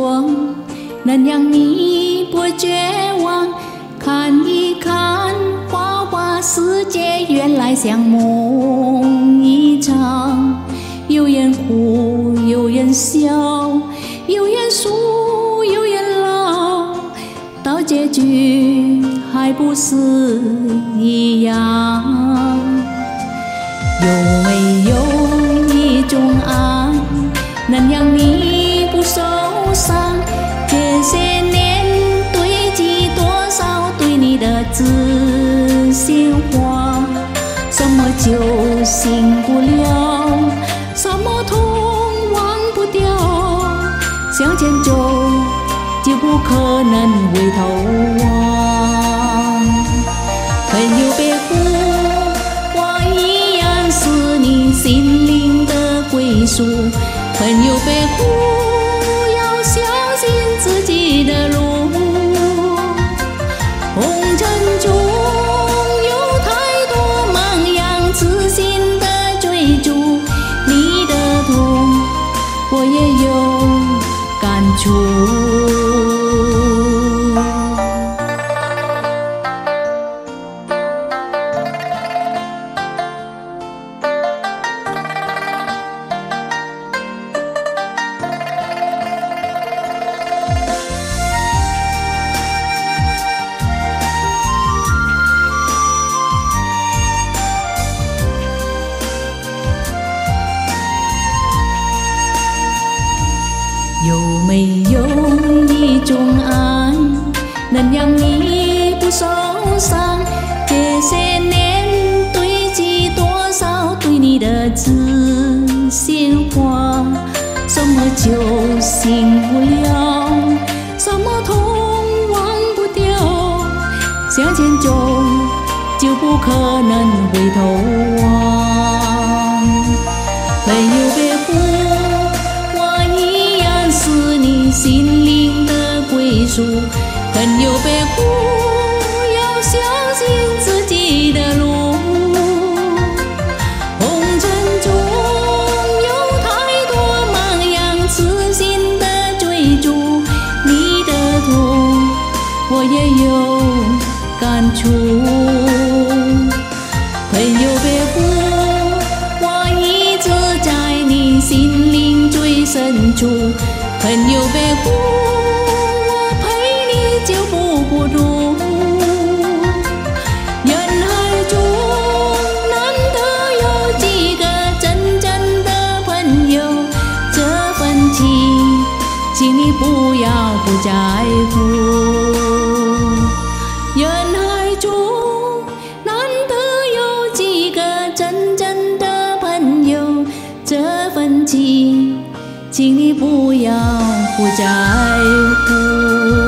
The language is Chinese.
说，能让你不绝望。看一看花花世界，原来像梦一场。有人哭，有人笑，有人输，有人老，到结局还不是一样。有没有一种爱，能让你不受伤？这些年堆积多少对你的知心话？什么酒醒不了，什么痛忘不掉，向前走就不可能回头望。朋友别哭，我依然是你心灵的归属。朋友别哭，要相信自己的路。红尘中有太多茫然痴心的追逐，你的痛我也有感触。有没有一种爱，能让你不受伤？这些年堆积多少对你的知心话？什么酒醒不了，什么痛忘不掉，向前走就不可能回头望。朋友别哭，是你心灵的归属。朋友别哭，要相信自己的路。红尘中有太多茫然痴心的追逐，你的痛我也有感触。朋友别哭，我一直在你心灵最深处。朋友别哭，我陪你就不孤独。人海中难得有几个真正的朋友，这份情请你不要不在乎。人海中难得有几个真正的朋友，这份情请你不要不在乎。